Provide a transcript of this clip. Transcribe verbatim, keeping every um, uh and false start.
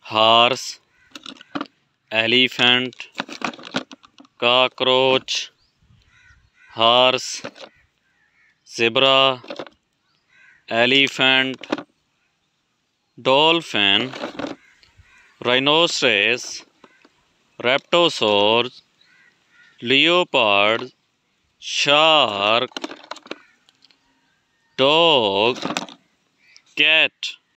horse, elephant, cockroach, horse, zebra, elephant, dolphin, rhinoceros, raptorosaurs, leopard, shark, dog, cat.